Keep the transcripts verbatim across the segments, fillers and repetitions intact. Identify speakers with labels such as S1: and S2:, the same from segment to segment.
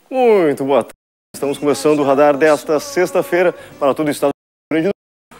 S1: Muito boa tarde. Estamos começando o radar desta sexta-feira para todo o estado do Rio Grande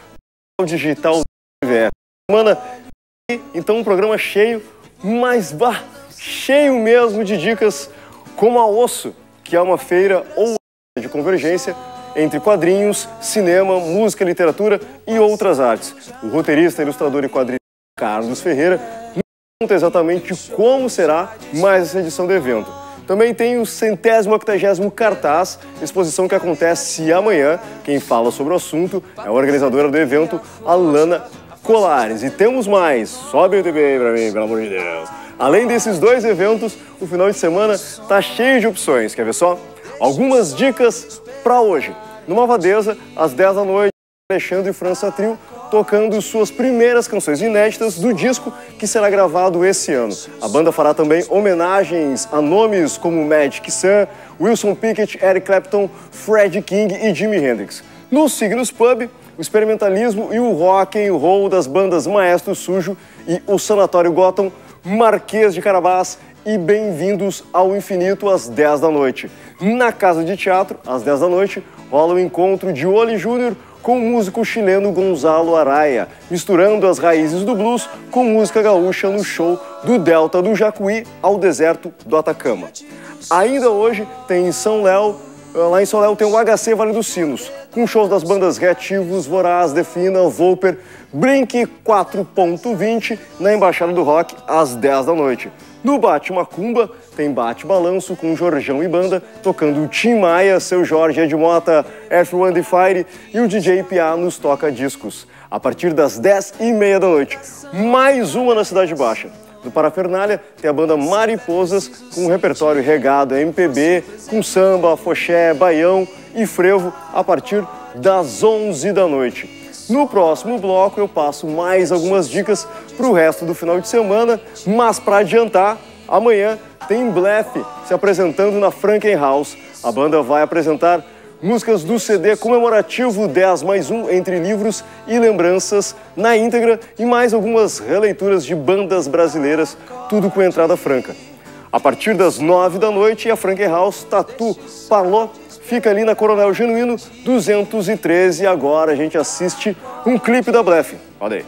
S1: do Sul, digital do V R. Semana, então um programa cheio, mas bah, cheio mesmo de dicas como a Osso, que é uma feira ou de convergência entre quadrinhos, cinema, música, literatura e outras artes. O roteirista, ilustrador e quadrinista Carlos Ferreira nos conta exatamente como será mais essa edição do evento. Também tem o centésimo octagésimo cartaz, exposição que acontece amanhã. Quem fala sobre o assunto é a organizadora do evento, Alana Colares. E temos mais. Sobe o T V aí pra mim, pelo amor de Deus. Além desses dois eventos, o final de semana tá cheio de opções. Quer ver só? Algumas dicas para hoje. No Malvadeza, às dez da noite, Alexandre e França Trio tocando suas primeiras canções inéditas do disco que será gravado esse ano. A banda fará também homenagens a nomes como Magic Sam, Wilson Pickett, Eric Clapton, Freddie King e Jimi Hendrix. No Signos Pub, o experimentalismo e o rock and roll das bandas Maestro Sujo e o Sanatório Gotham, Marquês de Carabás e Bem-vindos ao Infinito às dez da noite. Na Casa de Teatro, às dez da noite, rola o encontro de Oli Júnior com o músico chileno Gonzalo Araya, misturando as raízes do blues com música gaúcha no show do Delta do Jacuí ao deserto do Atacama. Ainda hoje tem em São Léo, lá em São Léo tem o H C Vale dos Sinos, com shows das bandas Reativos, Voraz, Defina, Volper, Blink quatro ponto vinte na Embaixada do Rock às dez da noite. No Bate Macumba tem Bate Balanço com Jorjão e banda, tocando o Tim Maia, Seu Jorge, Ed Mota, F um The Fire e o D J Piá nos toca-discos. A partir das dez e meia da noite, mais uma na Cidade Baixa. No Parafernália tem a banda Mariposas com um repertório regado a M P B, com samba, afoxé, baião e frevo a partir das onze da noite. No próximo bloco eu passo mais algumas dicas para o resto do final de semana, mas para adiantar, amanhã tem Blefe se apresentando na Franken House. A banda vai apresentar músicas do C D comemorativo dez mais um Entre Livros e Lembranças na íntegra e mais algumas releituras de bandas brasileiras, tudo com entrada franca. A partir das nove da noite, a Franken House Tatu Parlô fica ali na Coronel Genuíno duzentos e treze e agora a gente assiste um clipe da Blefe. Olha aí.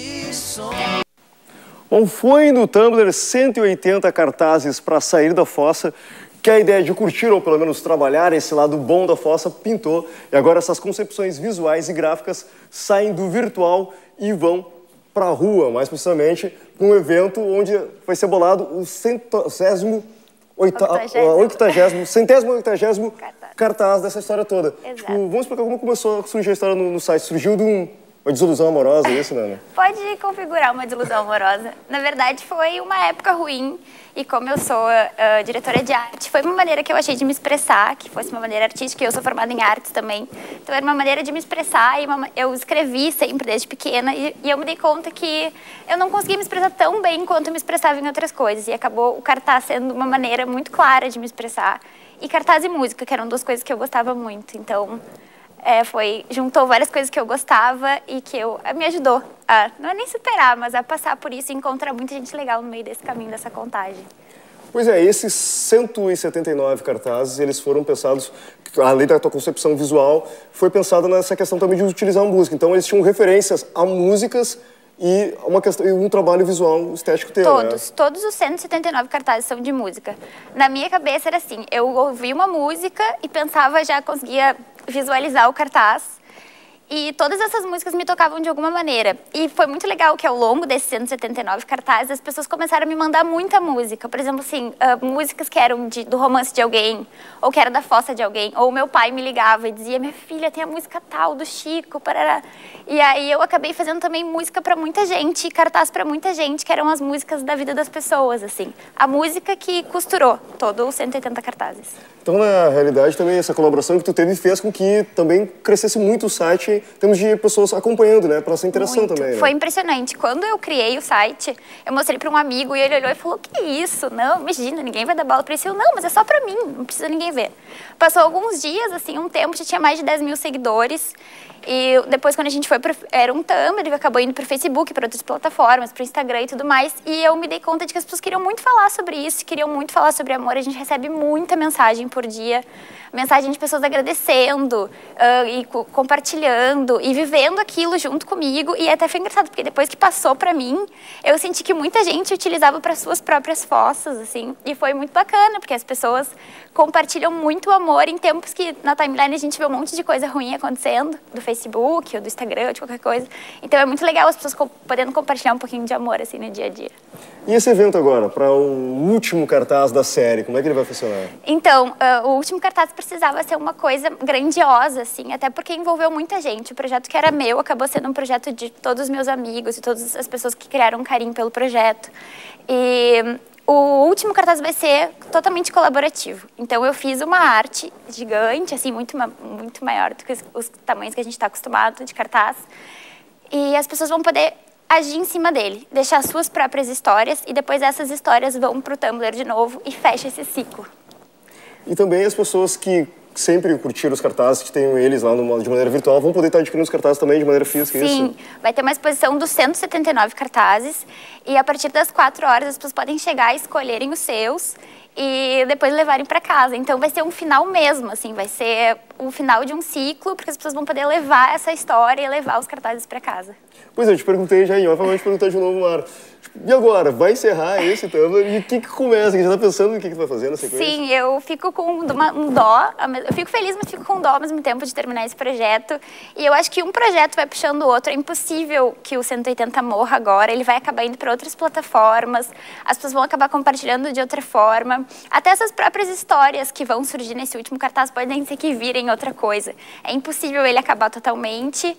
S1: Bom, foi no Tumblr cento e oitenta cartazes para sair da fossa que a ideia de curtir ou pelo menos trabalhar esse lado bom da fossa pintou e agora essas concepções visuais e gráficas saem do virtual e vão para a rua, mais precisamente um evento onde vai ser bolado o centésimo oitagésimo, centésimo oitagésimo cartaz. cartaz dessa história toda. Tipo, vamos explicar como começou a surgir a história no, no site. Surgiu de um, uma desilusão amorosa, isso, né?
S2: Pode configurar uma desilusão amorosa. Na verdade, foi uma época ruim e como eu sou uh, diretora de arte, foi uma maneira que eu achei de me expressar, que fosse uma maneira artística, e eu sou formada em artes também. Então, era uma maneira de me expressar e uma, eu escrevi sempre desde pequena e, e eu me dei conta que eu não conseguia me expressar tão bem quanto eu me expressava em outras coisas. E acabou o cartaz sendo uma maneira muito clara de me expressar. E cartaz e música, que eram duas coisas que eu gostava muito. Então, é, foi, juntou várias coisas que eu gostava e que eu, me ajudou a, não é nem superar, mas a passar por isso e encontrar muita gente legal no meio desse caminho, dessa contagem.
S1: Pois é, esses cento e setenta e nove cartazes, eles foram pensados, além da tua concepção visual, foi pensada nessa questão também de utilizar a música. Então, eles tinham referências a músicas e uma questão, um trabalho visual estético teu,
S2: Todos,
S1: né?
S2: todos os cento e setenta e nove cartazes são de música. Na minha cabeça era assim, eu ouvia uma música e pensava, já conseguia visualizar o cartaz. E todas essas músicas me tocavam de alguma maneira. E foi muito legal que ao longo desses cento e setenta e nove cartazes, as pessoas começaram a me mandar muita música. Por exemplo, assim, uh, músicas que eram de, do romance de alguém, ou que era da fossa de alguém. Ou meu pai me ligava e dizia, minha filha, tem a música tal, do Chico, parará. E aí eu acabei fazendo também música para muita gente, cartaz para muita gente, que eram as músicas da vida das pessoas, assim. A música que costurou todos os cento e oitenta cartazes.
S1: Então, na realidade, também essa colaboração que tu teve fez com que também crescesse muito o site de, temos de pessoas acompanhando, né? Para essa interação
S2: Muito.
S1: também. Né?
S2: Foi impressionante. Quando eu criei o site, eu mostrei para um amigo e ele olhou e falou: que isso? Não, imagina, ninguém vai dar bola para isso. Eu, não, mas é só para mim, não precisa ninguém ver. Passou alguns dias, assim, um tempo, já tinha mais de dez mil seguidores. E depois, quando a gente foi pro, era um Tumblr, ele acabou indo para o Facebook, para outras plataformas, para o Instagram e tudo mais. E eu me dei conta de que as pessoas queriam muito falar sobre isso, queriam muito falar sobre amor. A gente recebe muita mensagem por dia, mensagem de pessoas agradecendo uh, e co compartilhando e vivendo aquilo junto comigo. E até foi engraçado, porque depois que passou para mim, eu senti que muita gente utilizava para suas próprias fotos, assim. E foi muito bacana, porque as pessoas compartilham muito amor em tempos que na timeline a gente vê um monte de coisa ruim acontecendo, do Facebook, ou do Instagram, ou de qualquer coisa. Então é muito legal as pessoas co podendo compartilhar um pouquinho de amor, assim, no dia a dia.
S1: E esse evento agora, para o último cartaz da série, como é que ele vai funcionar?
S2: Então, uh, o último cartaz precisava ser uma coisa grandiosa, assim, até porque envolveu muita gente. O projeto que era meu acabou sendo um projeto de todos os meus amigos e todas as pessoas que criaram um carinho pelo projeto. E o último cartaz vai ser totalmente colaborativo. Então, eu fiz uma arte gigante, assim, muito, muito maior do que os, os tamanhos que a gente está acostumado de cartaz. E as pessoas vão poder agir em cima dele, deixar suas próprias histórias e depois essas histórias vão para o Tumblr de novo e fecha esse ciclo.
S1: E também as pessoas que sempre curtiram os cartazes, que tenham eles lá no, de maneira virtual, vão poder estar adquirindo os cartazes também de maneira física, isso?
S2: Sim, vai ter uma exposição dos cento e setenta e nove cartazes e a partir das quatro horas as pessoas podem chegar e escolherem os seus e depois levarem para casa. Então vai ser um final mesmo, assim, vai ser o final de um ciclo, porque as pessoas vão poder levar essa história e levar os cartazes para casa.
S1: Pois é, eu te perguntei já em off, mas vou te perguntar de novo, Mara. E agora? Vai encerrar esse Tumblr? E o que que começa? Você já tá pensando no que que tu vai fazer na sequência?
S2: Sim, eu fico com uma, um dó. Eu fico feliz, mas fico com dó ao mesmo tempo de terminar esse projeto. E eu acho que um projeto vai puxando o outro. É impossível que o cento e oitenta morra agora. Ele vai acabar indo para outras plataformas. As pessoas vão acabar compartilhando de outra forma. Até essas próprias histórias que vão surgir nesse último cartaz podem ser que virem outra coisa. É impossível ele acabar totalmente.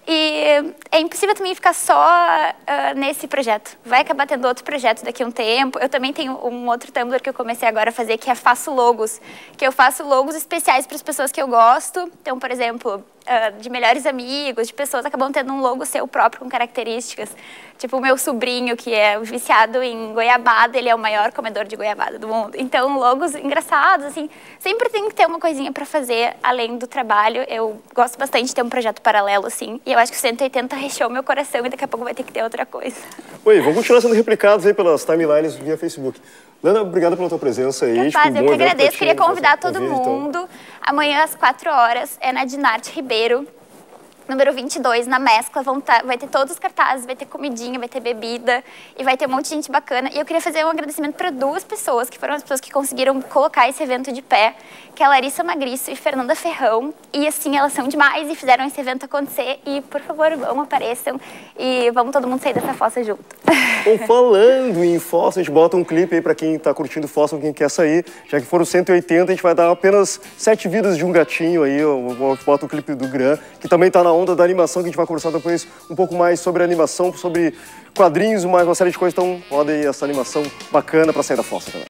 S2: E é impossível também ficar só uh, nesse projeto. Vai acabar tendo outro projeto daqui a um tempo. Eu também tenho um outro Tumblr que eu comecei agora a fazer, que é Faço Logos. Que eu faço logos especiais para as pessoas que eu gosto. Então, por exemplo, uh, de melhores amigos, de pessoas que acabam tendo um logo seu próprio com características. Tipo o meu sobrinho, que é viciado em goiabada, ele é o maior comedor de goiabada do mundo. Então, logos engraçados, assim. Sempre tem que ter uma coisinha para fazer além do trabalho. Eu gosto bastante de ter um projeto paralelo, assim. E eu acho que o cento e oitenta recheou meu coração e daqui a pouco vai ter que ter outra coisa.
S1: Oi, vamos continuar sendo replicados aí pelas timelines via Facebook. Lana, obrigada pela tua presença aí.
S2: Capaz,
S1: tipo,
S2: eu que agradeço.
S1: Ti,
S2: Queria convidar todo
S1: convite,
S2: mundo.
S1: Então.
S2: Amanhã, às quatro horas, é na Dinarte Ribeiro, número vinte e dois, na Mescla. Vão tá, vai ter todos os cartazes, vai ter comidinha, vai ter bebida e vai ter um monte de gente bacana. E eu queria fazer um agradecimento para duas pessoas, que foram as pessoas que conseguiram colocar esse evento de pé, que é a Larissa Magriço e Fernanda Ferrão. E assim, elas são demais e fizeram esse evento acontecer. E, por favor, vão, apareçam e vamos todo mundo sair dessa fossa junto.
S1: Bom, falando em Fóssil, a gente bota um clipe aí pra quem tá curtindo Fóssil, quem quer sair. Já que foram cento e oitenta, a gente vai dar apenas sete vidas de um gatinho aí. Eu boto o clipe do Gran, que também tá na onda da animação, que a gente vai conversar depois um pouco mais sobre animação, sobre quadrinhos, mais uma série de coisas. Então, roda aí essa animação bacana pra sair da Fóssil também.